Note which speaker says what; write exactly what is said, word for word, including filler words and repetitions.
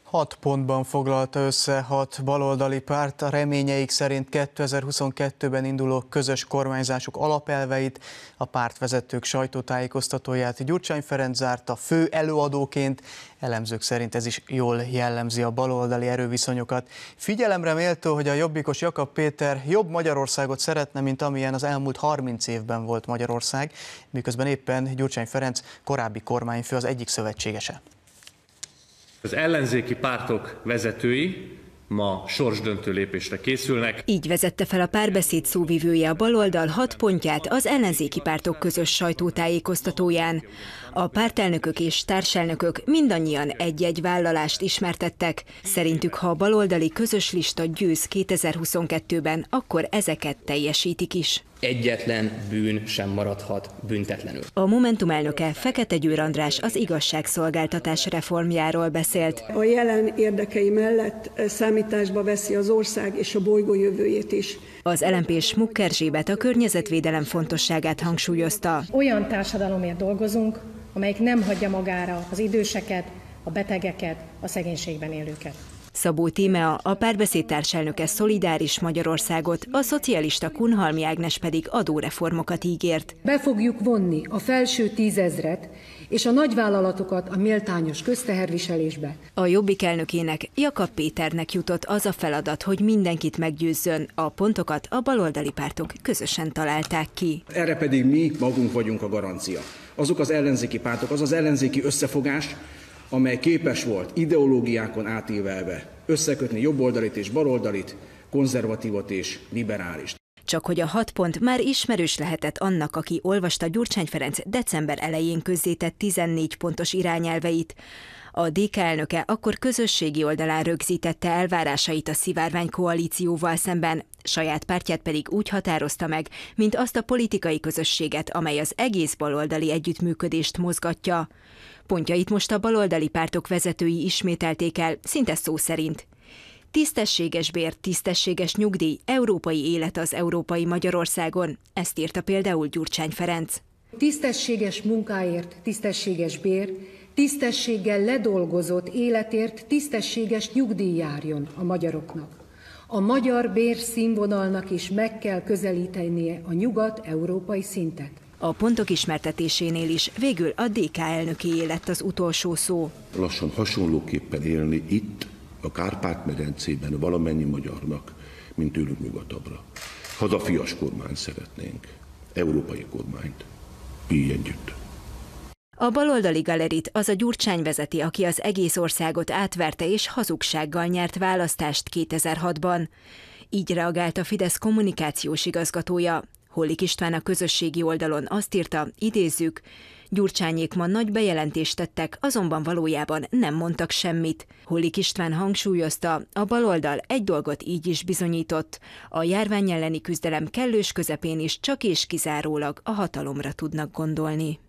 Speaker 1: Hat pontban foglalta össze hat baloldali párt a reményeik szerint kétezer-huszonkettőben induló közös kormányzásuk alapelveit. A pártvezetők sajtótájékoztatóját Gyurcsány Ferenc zárta fő előadóként. Elemzők szerint ez is jól jellemzi a baloldali erőviszonyokat. Figyelemre méltó, hogy a jobbikos Jakab Péter jobb Magyarországot szeretne, mint amilyen az elmúlt harminc évben volt Magyarország, miközben éppen Gyurcsány Ferenc korábbi kormányfő az egyik szövetségese.
Speaker 2: Az ellenzéki pártok vezetői ma sorsdöntő lépésre készülnek.
Speaker 3: Így vezette fel a Párbeszéd szóvivője a baloldal hat pontját az ellenzéki pártok közös sajtótájékoztatóján. A pártelnökök és társelnökök mindannyian egy-egy vállalást ismertettek. Szerintük, ha a baloldali közös lista győz kétezer-huszonkettőben, akkor ezeket teljesítik is.
Speaker 4: Egyetlen bűn sem maradhat büntetlenül.
Speaker 3: A Momentum elnöke Fekete Győr András az igazságszolgáltatás reformjáról beszélt.
Speaker 5: A jelen érdekei mellett számításba veszi az ország és a bolygó jövőjét is.
Speaker 3: Az el em pés Mukker Erzsébet a környezetvédelem fontosságát hangsúlyozta.
Speaker 6: Olyan társadalomért dolgozunk, amelyik nem hagyja magára az időseket, a betegeket, a szegénységben élőket.
Speaker 3: Szabó Tímea, a Párbeszéd társelnöke szolidáris Magyarországot, a szocialista Kunhalmi Ágnes pedig adóreformokat ígért.
Speaker 7: Be fogjuk vonni a felső tízezret és a nagyvállalatokat a méltányos közteherviselésbe.
Speaker 3: A Jobbik elnökének, Jakab Péternek jutott az a feladat, hogy mindenkit meggyőzzön. A pontokat a baloldali pártok közösen találták ki.
Speaker 8: Erre pedig mi magunk vagyunk a garancia. Azok az ellenzéki pártok, az az ellenzéki összefogás, amely képes volt ideológiákon átívelve összekötni jobboldalit és baloldalit, konzervatívot és liberálist.
Speaker 3: Csak hogy a hat pont már ismerős lehetett annak, aki olvasta Gyurcsány Ferenc december elején közzétett tizennégy pontos irányelveit. A dé ká elnöke akkor közösségi oldalán rögzítette elvárásait a szivárvány koalícióval szemben, saját pártját pedig úgy határozta meg, mint azt a politikai közösséget, amely az egész baloldali együttműködést mozgatja. Pontjait most a baloldali pártok vezetői ismételték el, szinte szó szerint. Tisztességes bér, tisztességes nyugdíj, európai élet az európai Magyarországon. Ezt írta például Gyurcsány Ferenc.
Speaker 7: Tisztességes munkáért, tisztességes bér, tisztességgel ledolgozott életért tisztességes nyugdíj járjon a magyaroknak. A magyar bérszínvonalnak is meg kell közelítenie a nyugat-európai szintet.
Speaker 3: A pontok ismertetésénél is végül a dé ká elnökéé lett az utolsó szó.
Speaker 9: Lassan hasonlóképpen élni itt, a Kárpát-medencében valamennyi magyarnak, mint tőlünk nyugatabbra. Hazafias kormányt szeretnénk, európai kormányt, mi együtt.
Speaker 3: A baloldali galerit az a Gyurcsány vezeti, aki az egész országot átverte és hazugsággal nyert választást kétezer-hatban. Így reagált a Fidesz kommunikációs igazgatója. Hollik István a közösségi oldalon azt írta, idézzük, Gyurcsányék ma nagy bejelentést tettek, azonban valójában nem mondtak semmit. Hollik István hangsúlyozta, a baloldal egy dolgot így is bizonyított, a járvány elleni küzdelem kellős közepén is csak és kizárólag a hatalomra tudnak gondolni.